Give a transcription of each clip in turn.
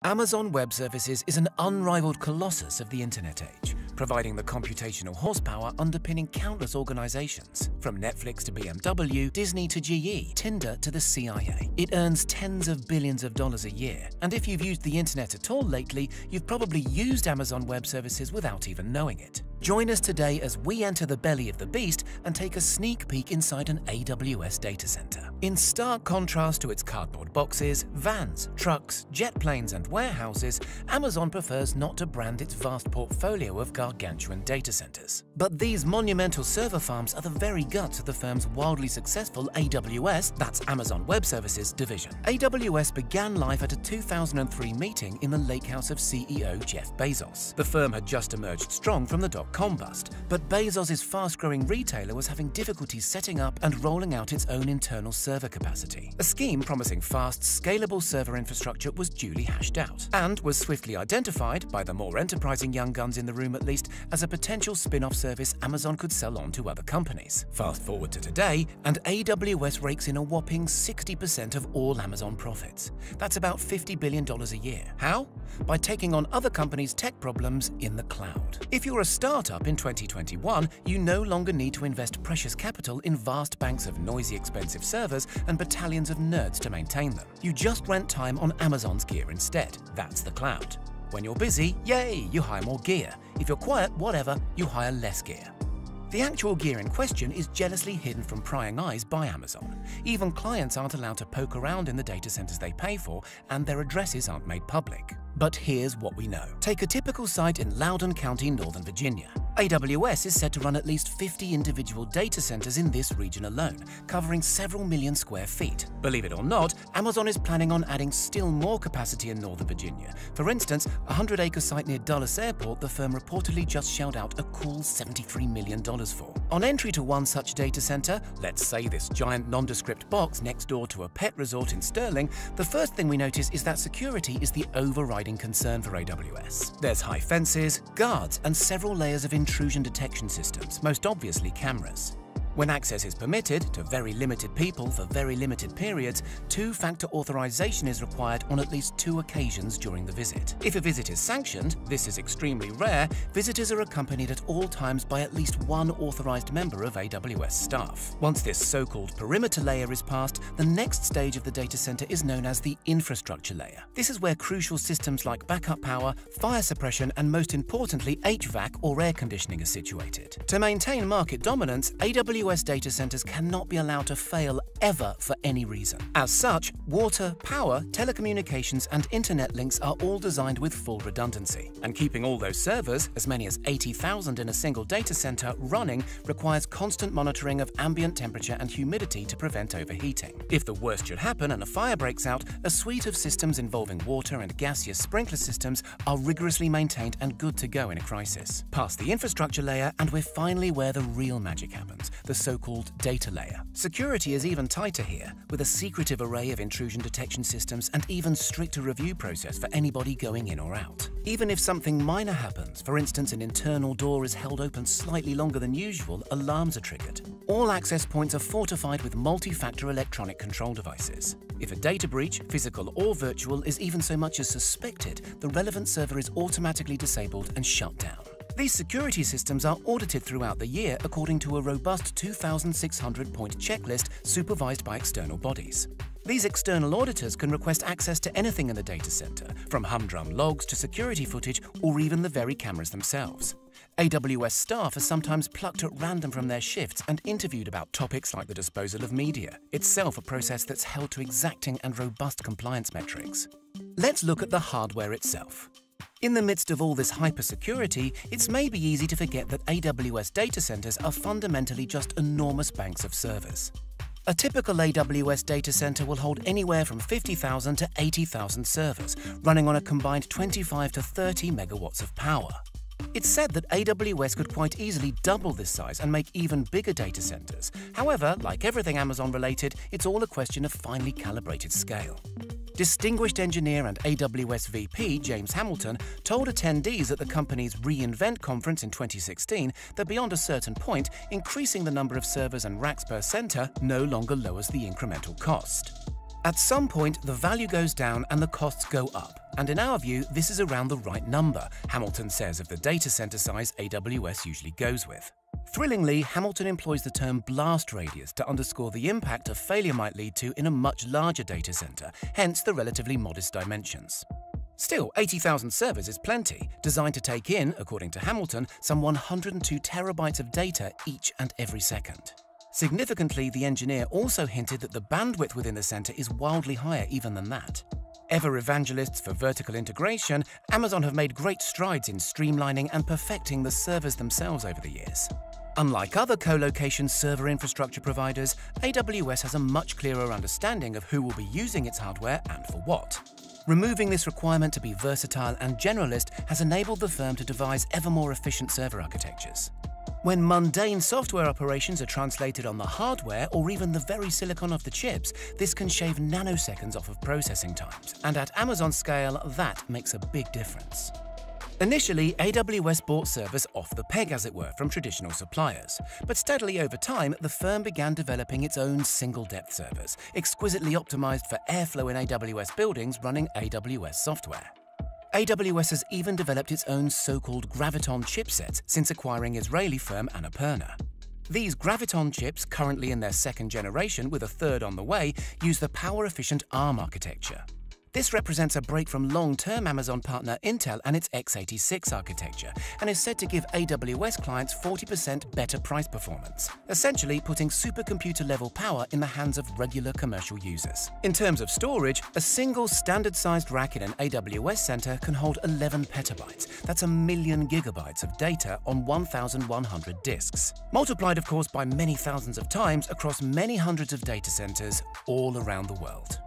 Amazon Web Services is an unrivaled colossus of the internet age, providing the computational horsepower underpinning countless organizations. From Netflix to BMW, Disney to GE, Tinder to the CIA. It earns tens of billions of dollars a year. And if you've used the internet at all lately, you've probably used Amazon Web Services without even knowing it. Join us today as we enter the belly of the beast and take a sneak peek inside an AWS data center. In stark contrast to its cardboard boxes, vans, trucks, jet planes, and warehouses, Amazon prefers not to brand its vast portfolio of gargantuan data centers. But these monumental server farms are the very guts of the firm's wildly successful AWS, that's Amazon Web Services, division. AWS began life at a 2003 meeting in the lake house of CEO Jeff Bezos. The firm had just emerged strong from the dot-com bust, but Bezos' fast-growing retailer was having difficulties setting up and rolling out its own internal server capacity. A scheme promising fast, scalable server infrastructure was duly hashed out, and was swiftly identified, by the more enterprising young guns in the room at least, as a potential spin-off service Amazon could sell on to other companies. Fast forward to today, and AWS rakes in a whopping 60% of all Amazon profits. That's about $50 billion a year. How? By taking on other companies' tech problems in the cloud. If you're a startup in 2021, you no longer need to invest precious capital in vast banks of noisy, expensive servers and battalions of nerds to maintain them. You just rent time on Amazon's gear instead. That's the cloud. When you're busy, yay, you hire more gear. If you're quiet, whatever, you hire less gear. The actual gear in question is jealously hidden from prying eyes by Amazon. Even clients aren't allowed to poke around in the data centers they pay for, and their addresses aren't made public. But here's what we know. Take a typical site in Loudoun County, Northern Virginia. AWS is set to run at least 50 individual data centers in this region alone, covering several million square feet. Believe it or not, Amazon is planning on adding still more capacity in Northern Virginia. For instance, a 100-acre site near Dulles Airport the firm reportedly just shelled out a cool $73 million for. On entry to one such data center, let's say this giant nondescript box next door to a pet resort in Sterling, the first thing we notice is that security is the overriding concern for AWS. There's high fences, guards, and several layers of intrusion detection systems, most obviously cameras. When access is permitted to very limited people for very limited periods, two-factor authorization is required on at least 2 occasions during the visit. If a visit is sanctioned, this is extremely rare, visitors are accompanied at all times by at least one authorized member of AWS staff. Once this so-called perimeter layer is passed, the next stage of the data center is known as the infrastructure layer. This is where crucial systems like backup power, fire suppression, and most importantly, HVAC or air conditioning are situated. To maintain market dominance, AWS data centers cannot be allowed to fail ever for any reason. As such, water, power, telecommunications, and internet links are all designed with full redundancy. And keeping all those servers, as many as 80,000 in a single data center, running requires constant monitoring of ambient temperature and humidity to prevent overheating. If the worst should happen and a fire breaks out, a suite of systems involving water and gaseous sprinkler systems are rigorously maintained and good to go in a crisis. Past the infrastructure layer, and we're finally where the real magic happens, the so-called data layer. Security is even tighter here, with a secretive array of intrusion detection systems and even stricter review process for anybody going in or out. Even if something minor happens, for instance an internal door is held open slightly longer than usual, alarms are triggered. All access points are fortified with multi-factor electronic control devices. If a data breach, physical or virtual, is even so much as suspected, the relevant server is automatically disabled and shut down. These security systems are audited throughout the year according to a robust 2,600-point checklist supervised by external bodies. These external auditors can request access to anything in the data center, from humdrum logs to security footage or even the very cameras themselves. AWS staff are sometimes plucked at random from their shifts and interviewed about topics like the disposal of media, itself a process that's held to exacting and robust compliance metrics. Let's look at the hardware itself. In the midst of all this hypersecurity, it's maybe easy to forget that AWS data centers are fundamentally just enormous banks of servers. A typical AWS data center will hold anywhere from 50,000 to 80,000 servers, running on a combined 25 to 30 megawatts of power. It's said that AWS could quite easily double this size and make even bigger data centers. However, like everything Amazon-related, it's all a question of finely calibrated scale. Distinguished engineer and AWS VP James Hamilton told attendees at the company's reInvent conference in 2016 that beyond a certain point, increasing the number of servers and racks per center no longer lowers the incremental cost. At some point, the value goes down and the costs go up. And in our view, this is around the right number, Hamilton says of the data center size AWS usually goes with. Thrillingly, Hamilton employs the term blast radius to underscore the impact a failure might lead to in a much larger data center, hence the relatively modest dimensions. Still, 80,000 servers is plenty, designed to take in, according to Hamilton, some 102 terabytes of data each and every second. Significantly, the engineer also hinted that the bandwidth within the center is wildly higher even than that. Ever evangelists for vertical integration, Amazon have made great strides in streamlining and perfecting the servers themselves over the years. Unlike other co-location server infrastructure providers, AWS has a much clearer understanding of who will be using its hardware and for what. Removing this requirement to be versatile and generalist has enabled the firm to devise ever more efficient server architectures. When mundane software operations are translated on the hardware or even the very silicon of the chips, this can shave nanoseconds off of processing times, and at Amazon scale, that makes a big difference. Initially, AWS bought servers off the peg, as it were, from traditional suppliers. But steadily over time, the firm began developing its own single-depth servers, exquisitely optimized for airflow in AWS buildings running AWS software. AWS has even developed its own so-called Graviton chipsets since acquiring Israeli firm Annapurna. These Graviton chips, currently in their second generation with a third on the way, use the power-efficient ARM architecture. This represents a break from long-term Amazon partner Intel and its x86 architecture, and is said to give AWS clients 40% better price performance, essentially putting supercomputer-level power in the hands of regular commercial users. In terms of storage, a single standard-sized rack in an AWS center can hold 11 petabytes. That's 1,000,000 gigabytes of data on 1,100 disks. Multiplied, of course, by many thousands of times across many hundreds of data centers all around the world.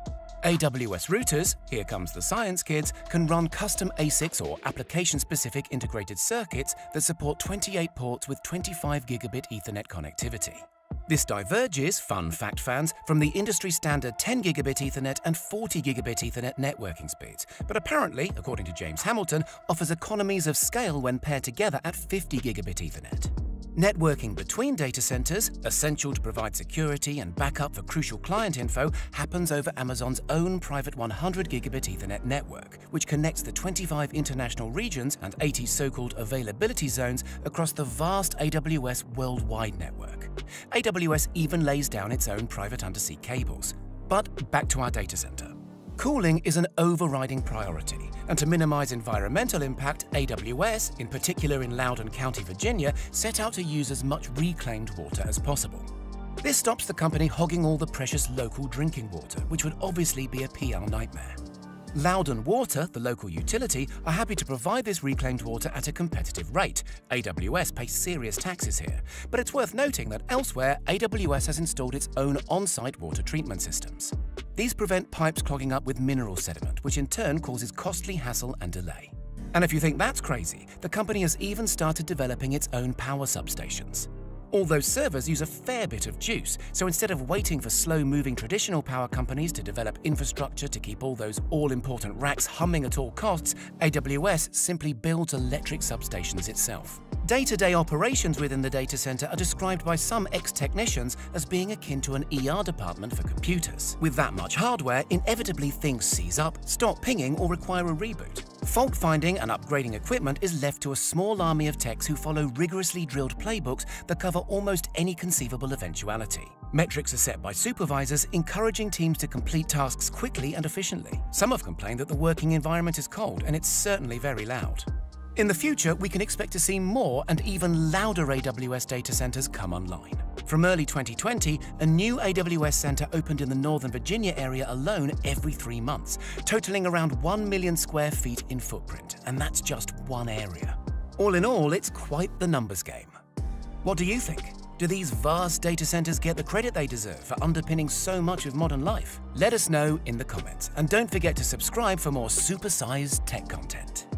AWS routers, here comes the science kids, can run custom ASICs or application-specific integrated circuits that support 28 ports with 25 gigabit Ethernet connectivity. This diverges, fun fact fans, from the industry standard 10 gigabit Ethernet and 40 gigabit Ethernet networking speeds, but apparently, according to James Hamilton, offers economies of scale when paired together at 50 gigabit Ethernet. Networking between data centers, essential to provide security and backup for crucial client info, happens over Amazon's own private 100 gigabit Ethernet network, which connects the 25 international regions and 80 so-called availability zones across the vast AWS worldwide network. AWS even lays down its own private undersea cables. But back to our data center. Cooling is an overriding priority, and to minimize environmental impact, AWS, in particular in Loudoun County, Virginia, set out to use as much reclaimed water as possible. This stops the company hogging all the precious local drinking water, which would obviously be a PR nightmare. Loudoun Water, the local utility, are happy to provide this reclaimed water at a competitive rate. AWS pays serious taxes here, but it's worth noting that elsewhere, AWS has installed its own on-site water treatment systems. These prevent pipes clogging up with mineral sediment, which in turn causes costly hassle and delay. And if you think that's crazy, the company has even started developing its own power substations. All those servers use a fair bit of juice, so instead of waiting for slow-moving traditional power companies to develop infrastructure to keep all those all-important racks humming at all costs, AWS simply builds electric substations itself. Day-to-day operations within the data center are described by some ex-technicians as being akin to an ER department for computers. With that much hardware, inevitably things seize up, stop pinging, or require a reboot. Fault finding and upgrading equipment is left to a small army of techs who follow rigorously drilled playbooks that cover almost any conceivable eventuality. Metrics are set by supervisors, encouraging teams to complete tasks quickly and efficiently. Some have complained that the working environment is cold, and it's certainly very loud. In the future, we can expect to see more and even louder AWS data centers come online. From early 2020, a new AWS center opened in the Northern Virginia area alone every 3 months, totaling around 1 million square feet in footprint, and that's just one area. All in all, it's quite the numbers game. What do you think? Do these vast data centers get the credit they deserve for underpinning so much of modern life? Let us know in the comments, and don't forget to subscribe for more super-sized tech content.